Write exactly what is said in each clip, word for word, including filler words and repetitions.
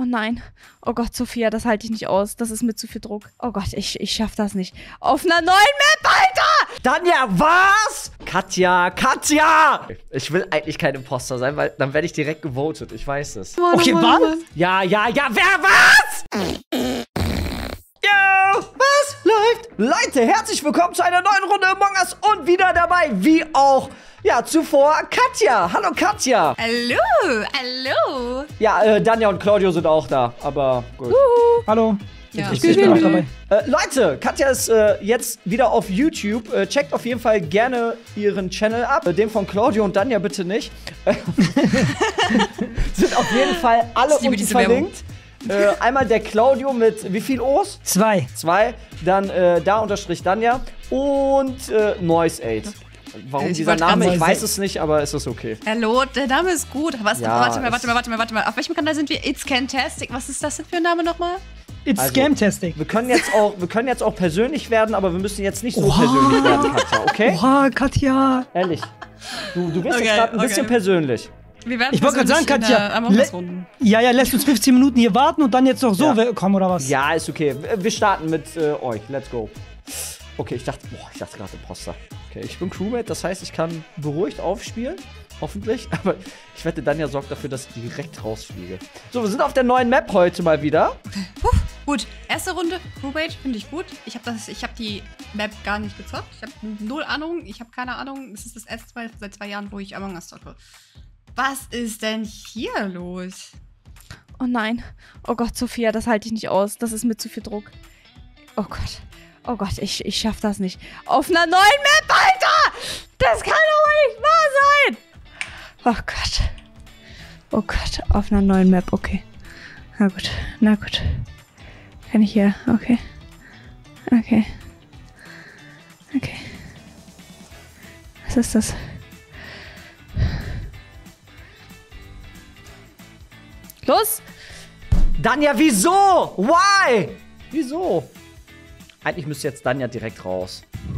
Oh nein. Oh Gott, Sophia, das halte ich nicht aus. Das ist mir zu viel Druck. Oh Gott, ich, ich schaff das nicht. Auf einer neuen Map, Alter! Danja, was? Katja, Katja! Ich will eigentlich kein Imposter sein, weil dann werde ich direkt gewotet. Ich weiß es. Mann, Okay, Mann, was? Mann. Ja, ja, ja, wer was? Yo, was läuft? Leute, herzlich willkommen zu einer neuen Runde Among Us und wieder dabei, wie auch, ja, zuvor, Katja. Hallo, Katja. Hallo, hallo. Ja, äh, Danja und Claudio sind auch da, aber gut. Uhu. Hallo. Ja. Ich, ich bin auch dabei. Äh, Leute, Katja ist äh, jetzt wieder auf YouTube. Äh, checkt auf jeden Fall gerne ihren Channel ab. Äh, den von Claudio und Danja bitte nicht. Sind auf jeden Fall alle liebe unten diese verlinkt. Äh, einmal der Claudio mit wie viel O's? Zwei. Zwei. Dann äh, da unterstrich Danja. Und äh, Noise Aid. Warum Ich dieser wollte Name? grad Ich sagen- weiß es nicht, aber es ist okay. Hallo, der Name ist gut. Was, Ja, warte mal, es- warte mal, warte mal, warte mal. Auf welchem Kanal sind wir? It's Fantastic. Was ist das denn für ein Name nochmal? It's Also, Scam-Testing. Wir können, jetzt auch, wir können jetzt auch persönlich werden, aber wir müssen jetzt nicht so Oha. persönlich werden, Katja, okay? Oha, Katja. Ehrlich. Du, du bist Okay, jetzt gerade ein okay. bisschen persönlich. Wir werden Ich wollte gerade sagen, persönlich in Katja, der Among le- Us-Runden. Ja, ja, lässt uns fünfzehn Minuten hier warten und dann jetzt noch so Ja. we- kommen, oder was? Ja, ist okay. Wir starten mit äh, euch. Let's go. Okay, ich dachte, boah, ich dachte gerade Imposter. Okay, ich bin Crewmate, das heißt, ich kann beruhigt aufspielen. Hoffentlich. Aber ich wette, Danja sorgt dafür, dass ich direkt rausfliege. So, wir sind auf der neuen Map heute mal wieder. Puh, gut. Erste Runde, Crewmate, finde ich gut. Ich habe hab die Map gar nicht gezockt. Ich habe null Ahnung. Ich habe keine Ahnung. Es ist das erste Mal seit zwei Jahren, wo ich Among Us zocke. Was ist denn hier los? Oh nein. Oh Gott, Sophia, das halte ich nicht aus. Das ist mir zu viel Druck. Oh Gott. Oh Gott, ich, ich schaff das nicht. Auf einer neuen Map, Alter! Das kann doch wohl nicht wahr sein! Oh Gott. Oh Gott, auf einer neuen Map, okay. Na gut, na gut. Kann ich hier, okay. Okay. Okay. Was ist das? Los! Danja, wieso? Why? Wieso? Eigentlich müsste jetzt Danja direkt raus.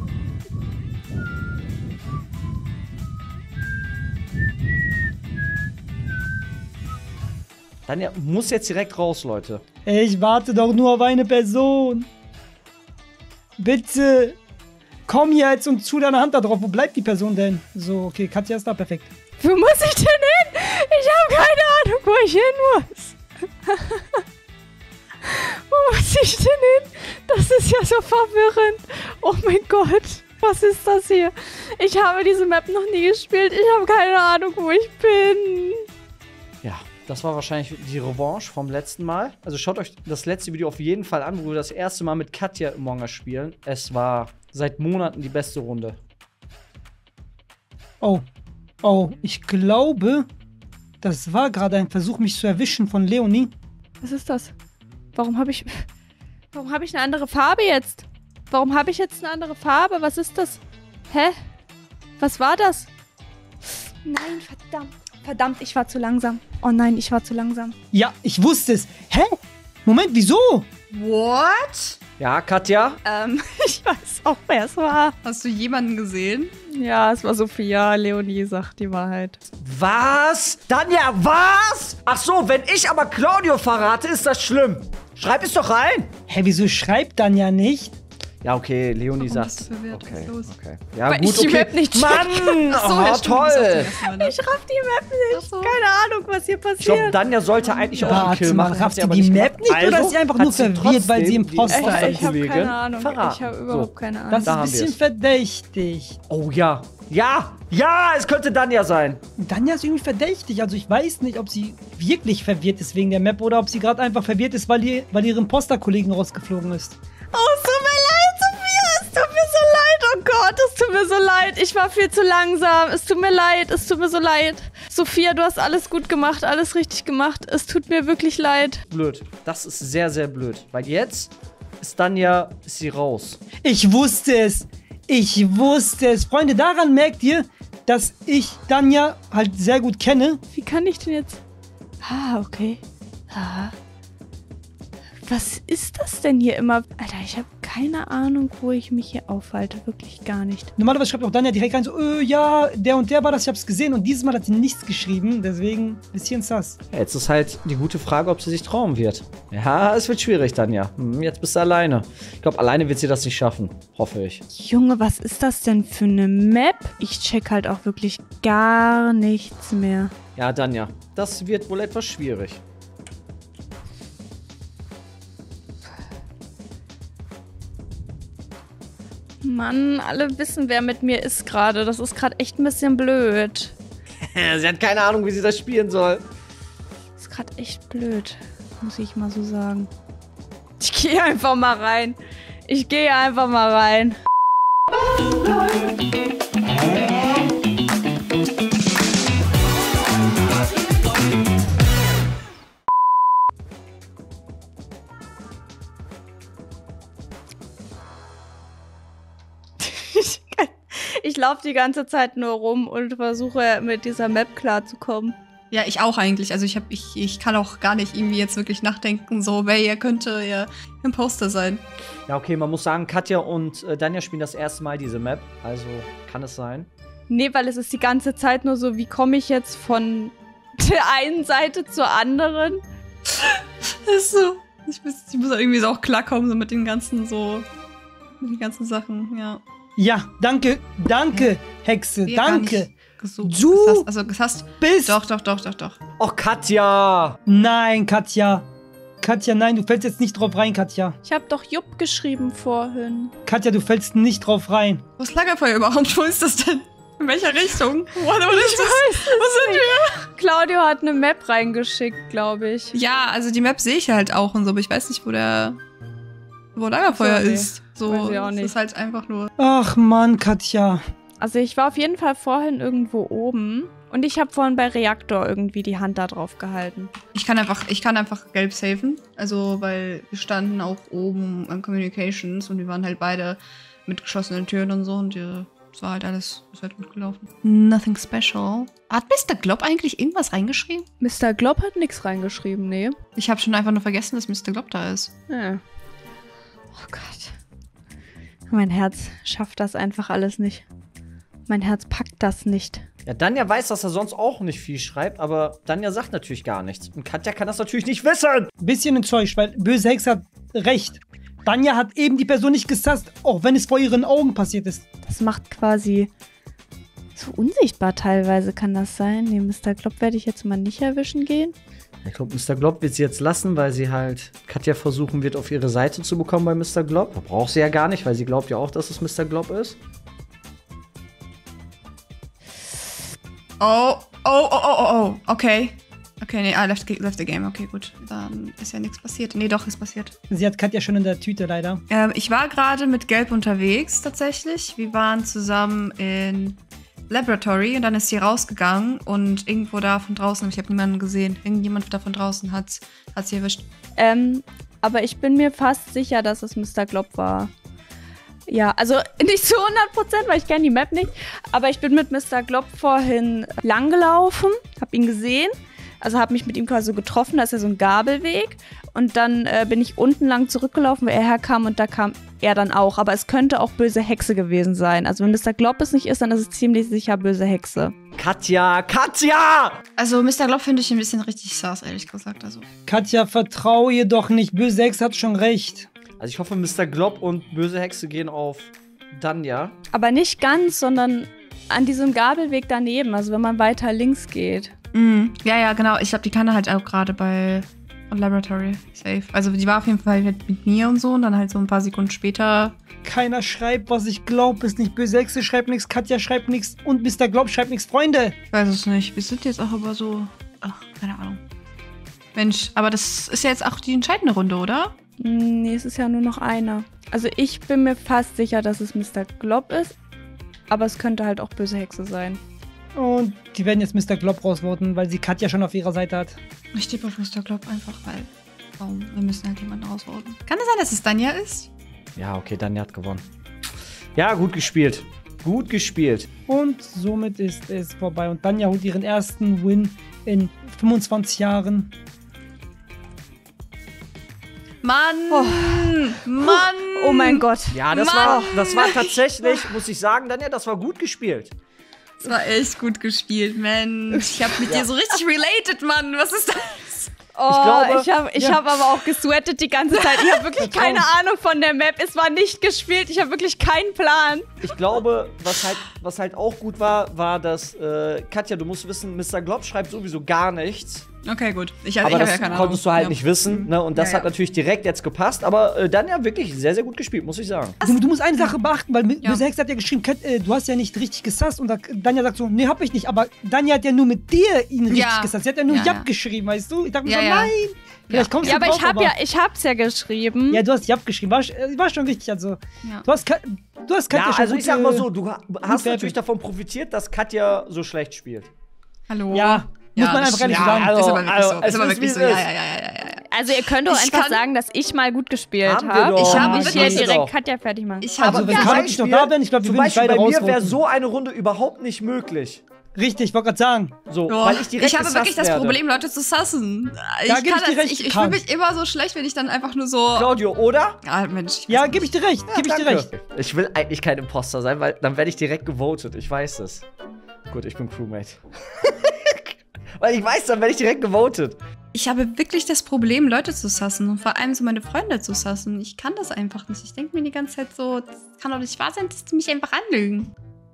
Danja muss jetzt direkt raus, Leute. Ich warte doch nur auf eine Person. Bitte. Komm jetzt und zu deiner Hand da drauf. Wo bleibt die Person denn? So, okay, Katja ist da, perfekt. Wo muss ich denn hin? Ich habe keine Ahnung, wo ich hin muss. Wo muss ich denn hin? Das ist ja so verwirrend. Oh mein Gott, was ist das hier? Ich habe diese Map noch nie gespielt. Ich habe keine Ahnung, wo ich bin. Ja, das war wahrscheinlich die Revanche vom letzten Mal. Also schaut euch das letzte Video auf jeden Fall an, wo wir das erste Mal mit Katja Among Us spielen. Es war seit Monaten die beste Runde. Oh. Oh, ich glaube, das war gerade ein Versuch, mich zu erwischen von Leonie. Was ist das? Warum habe ich... Warum habe ich eine andere Farbe jetzt? Warum habe ich jetzt eine andere Farbe? Was ist das? Hä? Was war das? Nein, verdammt. Verdammt, ich war zu langsam. Oh nein, ich war zu langsam. Ja, ich wusste es. Hä? Moment, wieso? What? Ja, Katja? Ähm, ich weiß auch, wer es war. Hast du jemanden gesehen? Ja, es war Sophia. Leonie sagt die Wahrheit. Was? Danja, was? Ach so, wenn ich aber Claudio verrate, ist das schlimm. Schreib es doch rein. Hä, wieso schreibt dann ja nicht? Ja, okay, Leonie Warum sagt. bist du verwirrt? Was Okay, ist los? okay. Ja, Weil gut, ich die okay. Map nicht Mann, Ach so, oh, ja, stimmt, das toll. hast du erst mal, ne? Ich raff die Map nicht. Ach so. Keine Ahnung, was hier Ich glaube, passiert. Danja sollte eigentlich auch einen Warte Kill mal, machen. hat rafft sie die aber die Map gemacht. nicht oder Also ist sie einfach hat nur sie verwirrt, weil sie trotzdem Imposter die ist? ich ich habe Kollegin keine Ahnung. verraten. Ich habe So. überhaupt keine Ahnung. Das ist Da ein haben bisschen wir's. verdächtig. Oh ja. Ja, ja, es könnte Danja sein. Danja ist irgendwie verdächtig. Also ich weiß nicht, ob sie wirklich verwirrt ist wegen der Map oder ob sie gerade einfach verwirrt ist, weil, die, weil ihre Imposter-Kollegin rausgeflogen ist. Oh, es tut mir leid, Sophia. Es tut mir so leid. Oh Gott, es tut mir so leid. Ich war viel zu langsam. Es tut mir leid. Es tut mir so leid. Sophia, du hast alles gut gemacht. Alles richtig gemacht. Es tut mir wirklich leid. Blöd. Das ist sehr, sehr blöd. Weil jetzt ist Danja, ist sie raus. Ich wusste es. Ich wusste es. Freunde, daran merkt ihr, dass ich Danja halt sehr gut kenne. Wie kann ich denn jetzt... Ah, okay. Ah. Was ist das denn hier immer? Alter, ich habe keine Ahnung, wo ich mich hier aufhalte. Wirklich gar nicht. Normalerweise schreibt auch Danja direkt rein so, äh, ja, der und der war das, ich hab's gesehen. Und dieses Mal hat sie nichts geschrieben, deswegen bisschen sass. Ja, jetzt ist halt die gute Frage, ob sie sich trauen wird. Ja, es wird schwierig, Danja. Hm, jetzt bist du alleine. Ich glaube, alleine wird sie das nicht schaffen. Hoffe ich. Junge, was ist das denn für eine Map? Ich check halt auch wirklich gar nichts mehr. Ja, Danja, das wird wohl etwas schwierig. Mann, alle wissen, wer mit mir ist gerade. Das ist gerade echt ein bisschen blöd. Sie hat keine Ahnung, wie sie das spielen soll. Das ist gerade echt blöd, muss ich mal so sagen. Ich gehe einfach mal rein. Ich gehe einfach mal rein. Ich laufe die ganze Zeit nur rum und versuche mit dieser Map klarzukommen. Ja, ich auch eigentlich. Also ich, hab, ich, ich kann auch gar nicht irgendwie jetzt wirklich nachdenken, so, wer hier könnte ihr Imposter sein. Ja, okay, man muss sagen, Katja und äh, Danja spielen das erste Mal diese Map. Also kann es sein. Nee, weil es ist die ganze Zeit nur so, wie komme ich jetzt von der einen Seite zur anderen? Das ist so. Ich muss, ich muss irgendwie so auch klarkommen, so mit den ganzen, so, mit den ganzen Sachen, ja. Ja, danke, danke, Hexe, Ja, gar danke. nicht gesucht. Du Das hast, also, das hast, bist... doch, doch, doch, doch, doch. Och, Katja! Nein, Katja. Katja, nein, du fällst jetzt nicht drauf rein, Katja. Ich habe doch Jupp geschrieben vorhin. Katja, du fällst nicht drauf rein. Wo ist Lagerfeuer überhaupt? Wo ist das denn? In welcher Richtung? What, what ist das? Wo sind wir? Claudio hat eine Map reingeschickt, glaube ich. Ja, also die Map sehe ich halt auch und so, aber ich weiß nicht, wo der wo Lagerfeuer So, nee. ist. So, Weiß ich auch es nicht. ist halt einfach nur. Ach Mann, Katja. Also ich war auf jeden Fall vorhin irgendwo oben und ich habe vorhin bei Reaktor irgendwie die Hand da drauf gehalten. Ich kann einfach, ich kann einfach gelb safen. Also, weil wir standen auch oben an Communications und wir waren halt beide mit geschlossenen Türen und so und ja, es war halt alles, ist halt gut gelaufen. Nothing special. Hat Mister Glob eigentlich irgendwas reingeschrieben? Mister Glob hat nichts reingeschrieben, nee. Ich habe schon einfach nur vergessen, dass Mister Glob da ist. Ja. Oh Gott. Mein Herz schafft das einfach alles nicht. Mein Herz packt das nicht. Ja, Danja weiß, dass er sonst auch nicht viel schreibt, aber Danja sagt natürlich gar nichts. Und Katja kann das natürlich nicht wissen. Bisschen enttäuscht, weil böse Hexe hat recht. Danja hat eben die Person nicht gesasst, auch wenn es vor ihren Augen passiert ist. Das macht quasi so unsichtbar teilweise, kann das sein? Nee, Mister Glob werde ich jetzt mal nicht erwischen gehen. Ich glaube, Mister Glob wird sie jetzt lassen, weil sie halt Katja versuchen wird, auf ihre Seite zu bekommen bei Mister Glob. Da braucht sie ja gar nicht, weil sie glaubt ja auch, dass es Mister Glob ist. Oh, oh, oh, oh, oh, oh, okay. Okay, nee, ah, left, left the game. Okay, gut. Dann ist ja nichts passiert. Nee, doch, ist passiert. Sie hat Katja schon in der Tüte, leider. Ähm, ich war gerade mit Gelb unterwegs, tatsächlich. Wir waren zusammen in Laboratory und dann ist sie rausgegangen und irgendwo da von draußen, ich habe niemanden gesehen, irgendjemand da von draußen hat, hat sie erwischt. Ähm, aber ich bin mir fast sicher, dass es Mister Glob war. Ja, also nicht zu hundert Prozent, weil ich kenne die Map nicht. Aber ich bin mit Mister Glob vorhin langgelaufen, hab ihn gesehen. Also habe mich mit ihm quasi so getroffen, da ist ja so ein Gabelweg. Und dann äh, bin ich unten lang zurückgelaufen, wo er herkam und da kam er dann auch. Aber es könnte auch böse Hexe gewesen sein. Also wenn Mister Glob es nicht ist, dann ist es ziemlich sicher böse Hexe. Katja, Katja! Also Mister Glob finde ich ein bisschen richtig sass, ehrlich gesagt. Also. Katja, vertraue ihr doch nicht. Böse Hexe hat schon recht. Also ich hoffe, Mister Glob und böse Hexe gehen auf Danja. Aber nicht ganz, sondern an diesem Gabelweg daneben. Also wenn man weiter links geht. Mm, ja, ja, genau. Ich glaube, die kann halt auch gerade bei Laboratory safe. Also die war auf jeden Fall mit, mit mir und so und dann halt so ein paar Sekunden später. Keiner schreibt, was ich glaube, ist nicht. Böse Hexe schreibt nichts, Katja schreibt nichts und Mister Glob schreibt nichts. Freunde! Ich weiß es nicht. Wir sind jetzt auch aber so. Ach, keine Ahnung. Mensch, aber das ist ja jetzt auch die entscheidende Runde, oder? Nee, es ist ja nur noch einer. Also ich bin mir fast sicher, dass es Mister Glob ist. Aber es könnte halt auch böse Hexe sein. Und die werden jetzt Mister Glob rausvoten, weil sie Katja schon auf ihrer Seite hat. Ich tippe auf Mister Glob einfach, weil. Warum? Wir müssen halt jemanden rausvoten. Kann es sein, dass es Danja ist? Ja, okay, Danja hat gewonnen. Ja, gut gespielt. Gut gespielt. Und somit ist es vorbei. Und Danja holt ihren ersten Win in fünfundzwanzig Jahren. Mann! Oh. Mann! Oh mein Gott. Ja, das Mann. war, das war tatsächlich, muss ich sagen, Danja, das war gut gespielt. Das war echt gut gespielt, Mensch. Ich hab mit Ja. dir so richtig related, Mann. Was ist das? Oh, Ich glaube- ich habe ich Ja. hab aber auch gesweatet die ganze Zeit. Ich habe wirklich keine Ahnung von der Map. Es war nicht gespielt. Ich habe wirklich keinen Plan. Ich glaube, was halt, was halt auch gut war, war, dass, äh, Katja, du musst wissen, Mister Glob schreibt sowieso gar nichts. Okay, gut. Ich, ich Aber hab das ja keine konntest du Ahnung. halt Ja. nicht wissen, ne? Und das Ja, hat ja. natürlich direkt jetzt gepasst. Aber äh, Danja wirklich sehr, sehr gut gespielt, muss ich sagen. Du, du musst eine Sache beachten, weil Ja. Mister Hex hat ja geschrieben, Kat, äh, du hast ja nicht richtig gesasst. Und da, Danja sagt so, nee, hab ich nicht. Aber Danja hat ja nur mit dir ihn richtig Ja. gesasst. Sie hat ja nur Ja, Jap ja. geschrieben, weißt du? Ich dachte mir Ja, so, ja. nein. Vielleicht kommst Ja, du aber drauf, ich habe ja, ich hab's ja geschrieben. Ja, du hast Jap geschrieben. War, äh, war schon richtig. Also, Ja. du hast, Ka- du hast Katja Ja, schon also gut, ich sag mal äh, so, du ha- hast bewertet. natürlich davon profitiert, dass Katja so schlecht spielt. Hallo? Ja, muss man das einfach ehrlich stimmt. sagen. also- ist aber wirklich also, so. es Ist aber ist, wirklich wie so. es Ja, ist. ja, ja, ja, ja, ja. Also ihr könnt doch Ich einfach kann- sagen, dass ich mal gut gespielt Haben wir habe. doch. Ich Ja, habe mich hier wirklich. direkt Doch. Katja fertig machen. Ich Also, habe wenn zum Karl und ich noch Beispiel- da wären, ich glaube, wir zum würden Beispiel beide bei mir wäre rausvoten. so eine Runde überhaupt nicht möglich. Richtig, ich wollte gerade sagen. So, Oh, weil ich direkt ich habe gesasst wirklich das werde. Problem, Leute zu sassen. Ich Da geb kann ich dir das, recht, ich, ich Karl. fühle mich immer so schlecht, wenn ich dann einfach nur so. Claudio, oder? Ja, Mensch. ich Ja, weiß gebe ich nicht. dir recht. Gebe ich dir recht. Ich will eigentlich kein Imposter sein, weil dann werde ich direkt gewotet. Ich weiß es. Gut, ich bin Crewmate. Weil ich weiß, dann werde ich direkt gewotet. Ich habe wirklich das Problem, Leute zu sassen und vor allem so meine Freunde zu sassen. Ich kann das einfach nicht. Ich denke mir die ganze Zeit so, das kann doch nicht wahr sein, dass die mich einfach anlügen.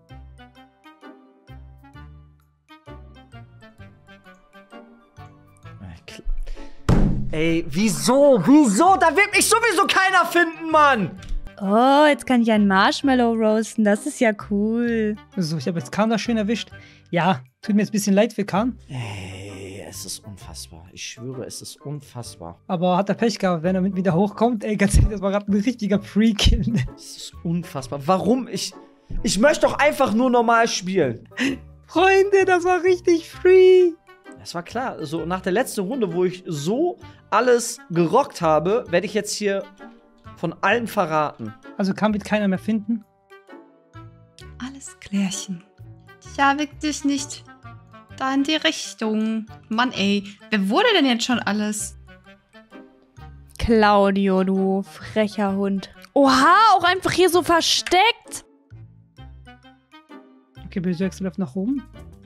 Ey, wieso? Wieso? Da wird mich sowieso keiner finden, Mann! Oh, jetzt kann ich einen Marshmallow roasten. Das ist ja cool. So, ich habe jetzt Kahn da schön erwischt. Ja, tut mir jetzt ein bisschen leid für Kahn. Ey, es ist unfassbar. Ich schwöre, es ist unfassbar. Aber hat er Pech gehabt, wenn er mit wieder hochkommt. Ey, ganz ehrlich, das war gerade ein richtiger Freak. Es ist unfassbar. Warum? Ich, ich möchte doch einfach nur normal spielen. Freunde, das war richtig free. Das war klar. So, nach der letzten Runde, wo ich so alles gerockt habe, werde ich jetzt hier von allen verraten. Also Kahn wird keiner mehr finden. Alles klärchen. Ja, wirklich nicht da in die Richtung. Mann, ey. Wer wurde denn jetzt schon alles? Claudio, du frecher Hund. Oha, auch einfach hier so versteckt. Okay, böse Wechsel läuft nach oben.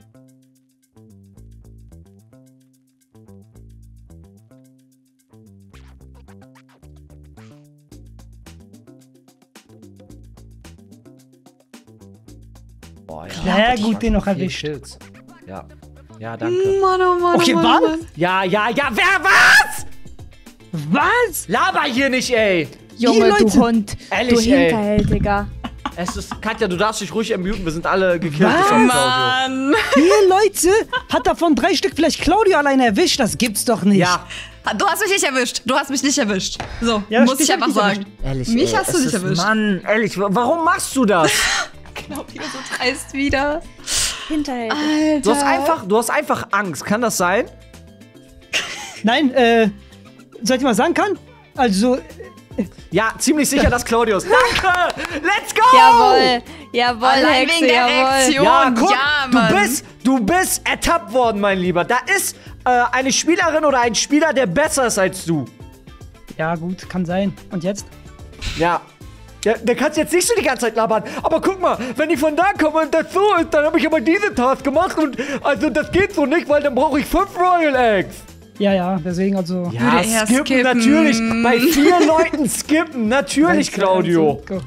Boah, Sehr gut, den noch Vier erwischt. Kills. Ja. Ja, danke. Mann, oh Mann, Okay, oh Mann, was? oh Mann. Ja, ja, ja, wer was? Was? Laber hier nicht, ey. Junge, Leute. du Hund. Ehrlich, du ey. Hinterhältiger. Es ist, Katja, du darfst dich ruhig ermuten, wir sind alle gekillt. Was? bis auf Claudio. Mann. Vier Leute? Hat davon drei Stück vielleicht Claudio alleine erwischt? Das gibt's doch nicht. Ja, Du hast mich nicht erwischt. Du hast mich nicht erwischt. So, Ja, muss dich ich hab einfach ich nicht sagen. ehrlich, Mich ey, hast du es nicht ist, erwischt. Mann, ehrlich, wa- warum machst du das? Claudio, so dreist wieder. Hinterhältig. Alter. Du hast einfach, du hast einfach Angst, kann das sein? Nein, äh, soll ich mal sagen kann? Also, Ja, ziemlich sicher, dass Claudius. Danke! Let's go! Jawohl. Jawohl, Allein Hexe, wegen der jawohl. Reaktion. Ja, guck, Ja, du Mann. bist, du bist ertappt worden, mein Lieber. Da ist äh, eine Spielerin oder ein Spieler, der besser ist als du. ja gut, kann sein. Und jetzt? Ja. Ja, der kannst jetzt nicht so die ganze Zeit labern. Aber guck mal, wenn ich von da komme und das so ist, dann habe ich aber diese Task gemacht und also das geht so nicht, weil dann brauche ich fünf Royal Eggs. Ja, ja, deswegen also. Ja, Würde er skippen, skippen. natürlich. Bei vier Leuten skippen, natürlich, Claudio. Go.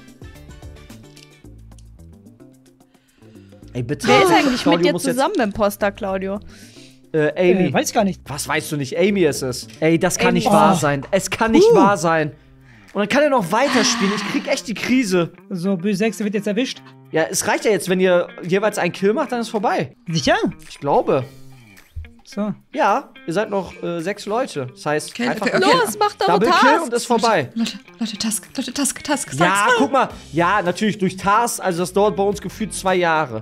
Ey, bitte. Wer ist eigentlich mit Claudio dir muss jetzt- zusammen, Imposter, Claudio? Äh, Amy. Äh, weiß ich gar nicht. Was weißt du nicht? Amy ist es. Ey, das kann Amy. nicht wahr Oh. sein. Es kann nicht Uh. wahr sein. Und dann kann er noch weiterspielen. Ich krieg echt die Krise. So, böse Sechste wird jetzt erwischt. Ja, es reicht ja jetzt, wenn ihr jeweils einen Kill macht, dann ist vorbei. Sicher? Ich glaube. So. Ja, ihr seid noch äh, sechs Leute. Das heißt, Okay, einfach okay, okay. Los, mach doch Double Kill und Task. ist vorbei. Leute, Leute, Task, Leute, Task, Task, Task. Ja, guck mal. Ja, natürlich durch Task. Also das dauert bei uns gefühlt zwei Jahre.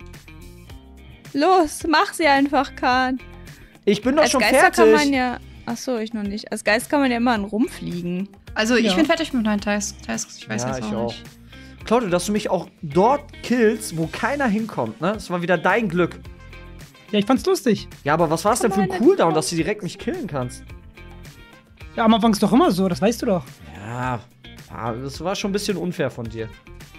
Los, mach sie einfach, Kahn. Ich bin doch Als schon Geister kann man fertig. ja... Achso, ich noch nicht. Als Geist kann man ja immer rumfliegen. Also, ich Ja. bin fertig mit meinen Tasks. Tasks. Ich weiß Ja, jetzt ich auch auch. nicht. Claudio, dass du mich auch dort killst, wo keiner hinkommt, ne? Das war wieder dein Glück. Ja, ich fand's lustig. Ja, aber was war es denn für ein Meine Cooldown, Frau. dass du direkt mich killen kannst? Ja, am Anfang ist doch immer so, das weißt du doch. Ja, ah, das war schon ein bisschen unfair von dir.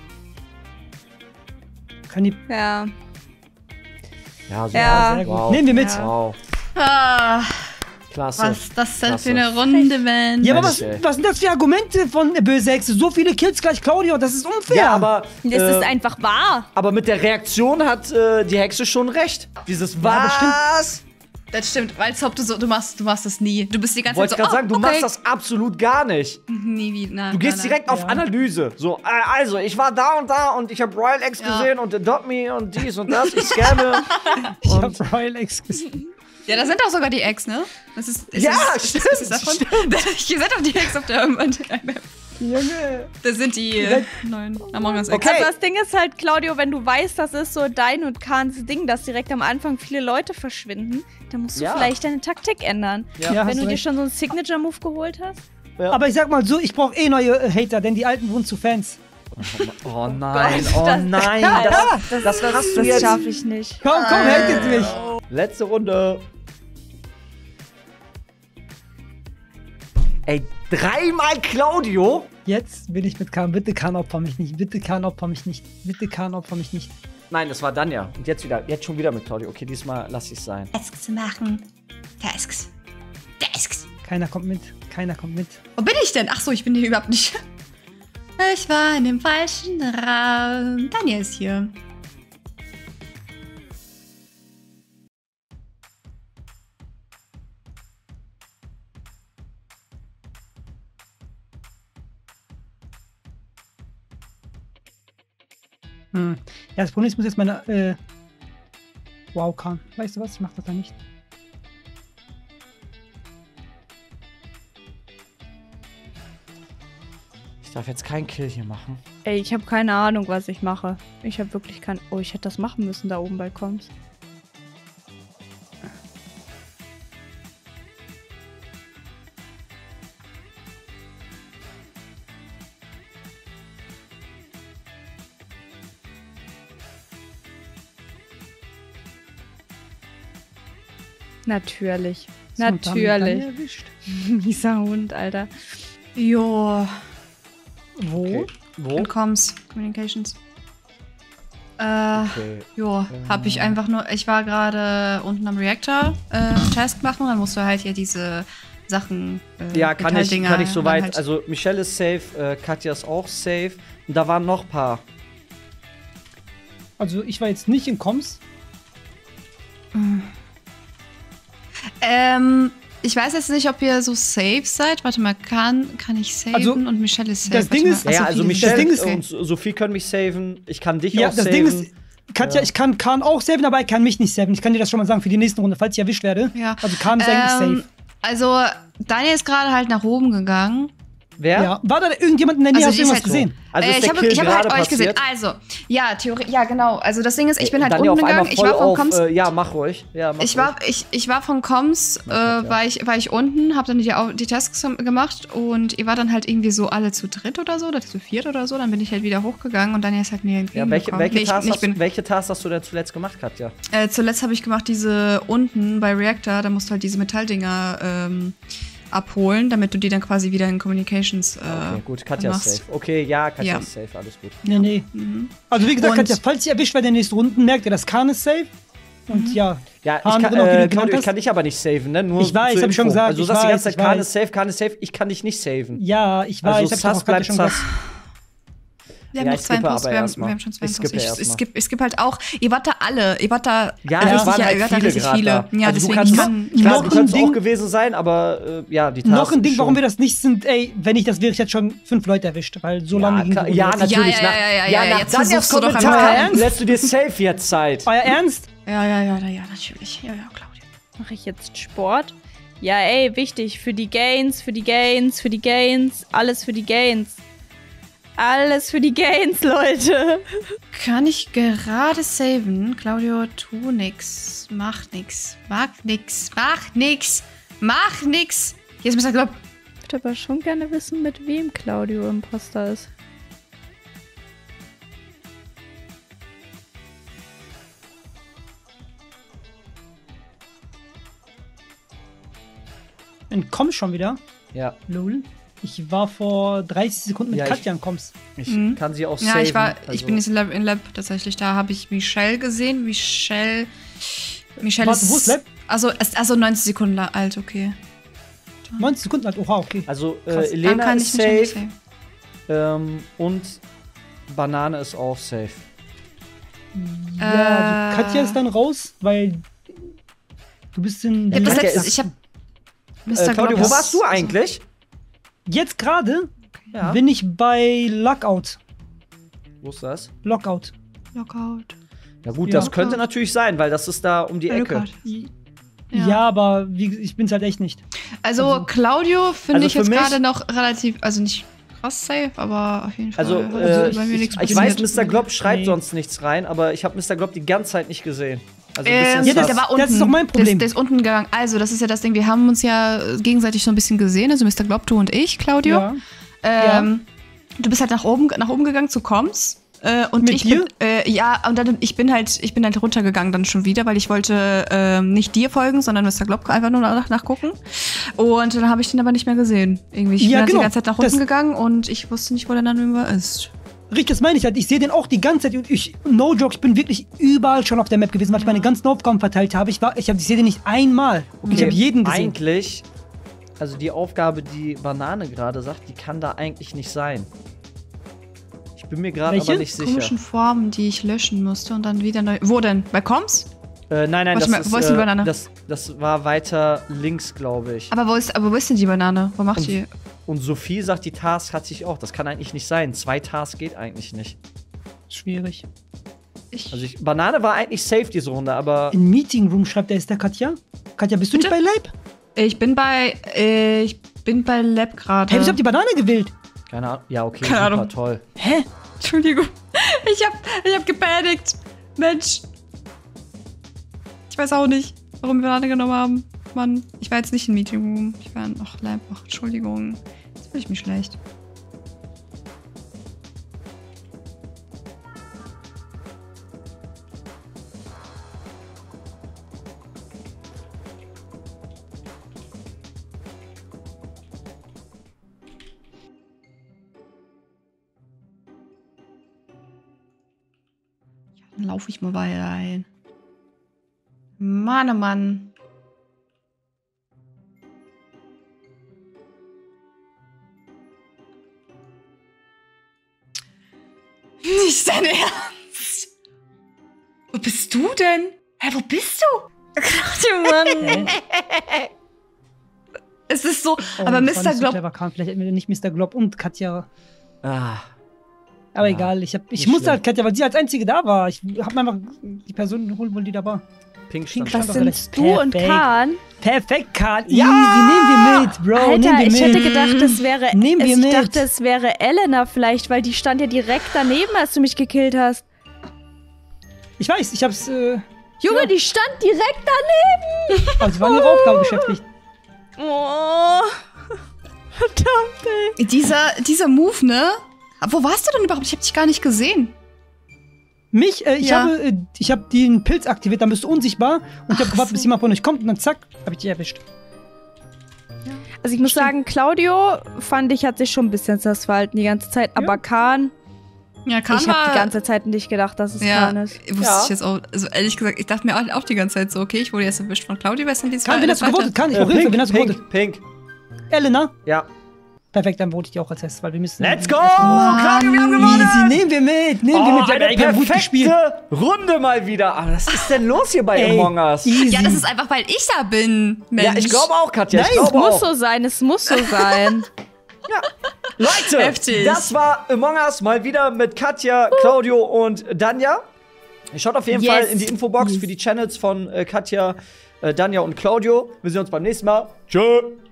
Kann die. Ja. Ja, super. Ja. Sehr gut. Wow. Nehmen wir mit. Ja. Wow, Ah, klasse. was ist das denn Klasse. für eine Runde, man? Ja, aber was, Mensch, ey. was sind das für Argumente von äh, Böse Hexe? So viele Kills gleich Claudio, das ist unfair. Ja, aber, Das äh, ist einfach wahr. aber mit der Reaktion hat äh, die Hexe schon recht. Dieses das stimmt. Was? Das stimmt, weil als ob du so, du machst, du machst das nie. Du bist die ganze Wollte ich Zeit gerade so, sagen, du oh, okay. machst das absolut gar nicht. Nie wieder. Nein, Du gehst nein, direkt nein. auf Ja. Analyse. So, äh, also, ich war da und da und ich habe Royal X Ja. gesehen und Adopt Me und dies und das. Ich scamme. Ich und hab Royal X gesehen. Ja, da sind auch sogar die Eggs, ne? Das ist, ist Ja, es, stimmt, Ist, ist es davon? Hier sind auch die Eggs auf der Map. Junge. Das sind die äh, neuen Among Us Eggs. Okay. Also das Ding ist halt, Claudio, wenn du weißt, das ist so dein und Kahns Ding, dass direkt am Anfang viele Leute verschwinden, dann musst du Ja. vielleicht deine Taktik ändern. Ja. Ja, Wenn hast du dir recht. schon so einen Signature-Move geholt hast. Ja. Aber ich sag mal so, ich brauche eh neue äh, Hater, denn die alten wurden zu Fans. Oh nein, Gott, oh das- nein. das- Das, das, das hast du Das jetzt. schaffe ich nicht. Komm, komm, hatet mich. Letzte Runde. Ey, dreimal Claudio? Jetzt bin ich mit Kahn. Bitte Kahn, opfer mich nicht. Bitte Kahn, opfer mich nicht. Bitte Kahn, opfer mich nicht. Nein, das war Danja. Und jetzt wieder, jetzt schon wieder mit Claudio. Okay, diesmal lass ich es sein. Tasks machen. Tasks. Tasks. Keiner kommt mit. Keiner kommt mit. Wo bin ich denn? Ach so, ich bin hier überhaupt nicht. Ich war in dem falschen Raum. Daniel ist hier. Hm. Ja, das Problem ist, ich muss jetzt meine. Äh wow, Kahn. Weißt du was? Ich mach das da nicht. Ich darf jetzt keinen Kill hier machen. Ey, ich habe keine Ahnung, was ich mache. Ich habe wirklich kein... Oh, ich hätte das machen müssen da oben bei Koms. Natürlich. So, und damit Natürlich. dann erwischt. Mieser Hund, Alter. Jo. Wo? Okay. Wo? In Comms. Communications. Äh, Okay. jo. Hab ich einfach nur. Ich war gerade unten am Reactor äh, Task machen. Dann musst du halt hier diese Sachen. Äh, Ja, kann ich, Metalldinger kann ich dann soweit. halt- Also, Michelle ist safe, äh, Katja ist auch safe. Und da waren noch ein paar. Also, ich war jetzt nicht in Koms. Ähm, ich weiß jetzt nicht, ob ihr so safe seid. Warte mal, kann, kann ich saven Also, und Michelle ist safe? das Ding Warte ist- mal. Ja, ja, Sophie, also das Michelle Ding ist- und Sophie können mich saven. Ich kann dich Ja, auch das saven. Ding ist, Katja, Ja. ich kann Kahn auch saven, aber er kann mich nicht saven. Ich kann dir das schon mal sagen für die nächste Runde, falls ich erwischt werde. Ja. Also Kahn ist eigentlich Ähm, safe. Also, Daniel ist gerade halt nach oben gegangen. Wer? Ja. War da irgendjemand in der Nähe? Also Hast die du ist irgendwas halt gesehen? Also äh, ist ich der habe Kill ich hab halt gerade euch gesehen. passiert? Also, ja, Theorie, ja, genau. Also das Ding ist, ich bin halt Daniel, unten auf einmal gegangen. Ich voll war vom auf, Koms. Äh, ja, mach ruhig. Ja, mach Ich war, ruhig. ich, ich war von Koms, äh, ja. war, ich, war ich unten, hab dann die, Au- die Tasks gemacht und ihr war dann halt irgendwie so alle zu dritt oder so, oder zu viert oder so. Dann bin ich halt wieder hochgegangen und Daniel ist halt mir Ja, entgegengekommen. welche, welche, Nee, ich, Task ich hast, bin, welche Task hast du denn zuletzt gemacht, Katja? äh, zuletzt habe ich gemacht diese unten bei Reactor, da musst du halt diese Metalldinger ähm, abholen, damit du die dann quasi wieder in Communications äh, Okay, gut, Katja ist machst. safe. Okay, ja, Katja Ja. ist safe, alles gut. Nee, nee. Mhm. Also wie gesagt, Und- Katja, falls ihr erwischt werdet in den nächsten Runden, merkt ihr, dass Kahn ist safe. Und Mhm. ja, Ja, ich Hahn, kann, genau, wie du äh, genannt Claudio, ich hast. kann dich aber nicht saven, ne? Nur Ich weiß, zur hab ich schon Info. gesagt, Also du ich sagst die weiß, ganze Zeit, ich Kahn weiß. ist safe, Kahn ist safe, ich kann dich nicht saven. ja, ich weiß, Also ich hab's doch Sass auch gerade bleibt schon Sass. gesagt. Wir haben Ja, noch ich zwei skippe Posts, aber wir haben, erstmal. wir haben schon zwei Ich Posts. skippe Ich, ich, erstmal. skippe, ich skippe halt auch, ihr wart da alle, ihr wart da Ja, richtig, es waren ja, halt ihr wart da viele richtig gerade viele. da. Ja, also du deswegen kannst, kann, klar, noch du ein könntest Ding- auch gewesen sein, aber äh, ja, die Task Noch ein Ding, schon. warum wir das nicht sind, ey, wenn ich das wäre, ich hätte schon fünf Leute erwischt, weil so lange ja, ging die klar, Runde ja, jetzt. natürlich. Ja, ja, nach, ja, ja, ja, nach jetzt Danjas versuchst du doch Kommentar einfach ernst. lässt du dir safe jetzt Zeit. Euer Ernst? Ja, ja, ja, ja, ja, natürlich. Ja, ja, Claudia. Mache ich jetzt Sport? Ja, ey, wichtig. Für die Gains, für die Gains, für die Gains. Alles für die Gains. Alles für die Gains, Leute. Kann ich gerade saven? Claudio, tu nix. Mach nix. Mach nix. Mach nix. Mach nix. Jetzt bist du glaub. Ich würde aber schon gerne wissen, mit wem Claudio Imposter ist. Dann komm schon wieder. Ja, Lol. Ich war vor dreißig Sekunden mit Ja, ich- Katja an Koms. ich Mhm. kann sie auch Ja, saven. ich war, ich also- bin jetzt in Lab, in Lab tatsächlich. Da habe ich Michelle gesehen. Michelle. Michelle Warte, ist. wo ist Lab? Also, ist also neunzig Sekunden la- alt, okay. neunzig Sekunden alt. Oha, okay. Also, äh, Krass, dann Elena kann ist ich Michelle safe nicht ähm, und Banane ist auch safe. Ja, Äh. also Katja ist dann raus, weil du bist in. Ich hab das Katja letzte, ist- ich hab. Äh, Mister Claudio, Glob wo ist- warst du eigentlich? Jetzt gerade Ja. bin ich bei Lockout. Wo ist das? Lockout. Lockout. Ja gut, Ja. das könnte natürlich sein, weil das ist da um die Ecke. Lockout. Ja, Ja. aber wie, ich bin's halt echt nicht. Also, Also- Claudio finde Also ich für jetzt mich- gerade noch relativ, also nicht krass safe, aber auf jeden Fall. Also, hat äh, bei mir ich, nichts ich weiß, passiert. Mister Glob schreibt Nee. sonst nichts rein, aber ich habe Mister Glob die ganze Zeit nicht gesehen. Also ein Ähm, bisschen Ja, der, das- sus. der war unten. das ist doch mein Der Problem. ist, der ist unten gegangen. Also, das ist ja das Ding, wir haben uns ja gegenseitig so ein bisschen gesehen, also Mister Glob, du und ich, Claudio. Ja. Ähm, Du bist halt nach oben, nach oben gegangen zu Koms. Äh, und Mit ich dir? bin, äh, ja, und dann, ich bin halt, ich bin halt runtergegangen dann schon wieder, weil ich wollte ähm, nicht dir folgen, sondern Mister Glob einfach nur nach, nachgucken. Und dann habe ich den aber nicht mehr gesehen. Irgendwie. Ich Ja, bin halt genau. die ganze Zeit nach Das- unten gegangen und ich wusste nicht, wo der dann über ist. Richtig, das meine ich halt. Ich sehe den auch die ganze Zeit. Und ich, no joke, ich bin wirklich überall schon auf der Map gewesen, weil ich meine ganzen Aufgaben verteilt habe. Ich, war, ich, hab, ich sehe den nicht einmal. Und ich habe jeden gesehen. Eigentlich, also die Aufgabe, die Banane gerade sagt, die kann da eigentlich nicht sein. Ich bin mir gerade Welche? aber nicht sicher. Komischen Formen, die ich löschen musste und dann wieder neu. Wo denn? Bei Koms? Äh, nein, nein, Wo das ist die- ist, wo ist die äh, Banane? das, das war weiter links, glaube ich. Aber wo ist, aber wo ist denn die Banane? Wo macht Und- die? Und Sophie sagt, die Task hat sich auch. Das kann eigentlich nicht sein. Zwei Tasks geht eigentlich nicht. Schwierig. Ich, Also ich, Banane war eigentlich safe diese Runde, aber In Meeting Room schreibt er, ist der Katja? Katja, bist du Bitte? nicht bei Leib? ich bin bei, äh, ich bin bei Lab gerade. Hey, ich hab die Banane gewählt. keine Ahnung. Ja, okay, Keine super, Ahnung. toll. Hä? Entschuldigung. Ich hab, ich hab gepanikt. Mensch. Ich weiß auch nicht, warum wir Banane genommen haben. Mann, ich war jetzt nicht im Meeting Room. Ich war in, ach, Lab, ach, Entschuldigung. Jetzt fühle ich mich schlecht. Ja, dann laufe ich mal weiter ein. Mann, oh Mann. Nicht dein Ernst? Wo bist du denn? Hä, wo bist du? Mann. Es ist so, Oh, aber das war Mister nicht so Glob. clever, Kahn. Vielleicht hätten wir nicht Mister Glob und Katja. Ah, Aber Ja, egal, ich, hab, ich nicht musste schlimm. halt Katja, weil sie als einzige da war. Ich hab mir einfach die Person geholt, wo die da war. Pink Pink stand. stand Was doch sind du und perfekt. Kahn? Perfekt, Kahn. Ja! Easy, nehmen wir mit, Bro. Alter, nehmen wir ich mit. hätte gedacht, es wäre. Nehmen wir ich mit. dachte, es wäre Elena vielleicht, weil die stand ja direkt daneben, als du mich gekillt hast. Ich weiß, ich hab's. Äh, Junge, Ja. die stand direkt daneben. also sie waren ihre Aufgabe beschäftigt. Oh. Verdammt, ey. Dieser, dieser Move, ne? Wo warst du denn überhaupt? Ich hab dich gar nicht gesehen. Mich, äh, ich Ja. habe, äh, ich habe den Pilz aktiviert, dann bist du unsichtbar und ich habe Ach gewartet, so. bis jemand von euch kommt und dann zack, habe ich dich erwischt. Also ich muss sagen, Claudio fand ich, hat sich schon ein bisschen das verhalten die ganze Zeit. Aber Kahn, Ja, Kahn ich habe war- die ganze Zeit nicht gedacht, dass es Ja, Kahn ist. wusste Ja. ich jetzt auch. Also ehrlich gesagt, ich dachte mir auch, auch die ganze Zeit so, okay, ich wurde jetzt erwischt von Claudio, wer ist denn die Kahn, wen der hast du gewotet? Kahn, ich Äh, brauche Hilfe, Pink, wen hast du gewotet? Pink, Pink. Elena? Ja. Perfekt, dann vote ich dir auch als erstes, weil wir müssen... Let's go! erstmal- Claudio, wir haben gewonnen! Easy, nehmen wir mit, nehmen wir Oh, mit. Ja, eine wir haben gut gespielt. perfekte Runde mal wieder. Aber was ist denn los hier bei Ey, Among Us? Easy. Ja, das ist einfach, weil ich da bin, Mensch. Ja, ich glaube auch, Katja. Nein, ich Es glaube muss auch. so sein, es muss so sein. Leute, Heftig. das war Among Us mal wieder mit Katja, Claudio und Danja. Schaut auf jeden Yes. Fall in die Infobox Yes. für die Channels von äh, Katja, äh, Danja und Claudio. Wir sehen uns beim nächsten Mal. Tschö.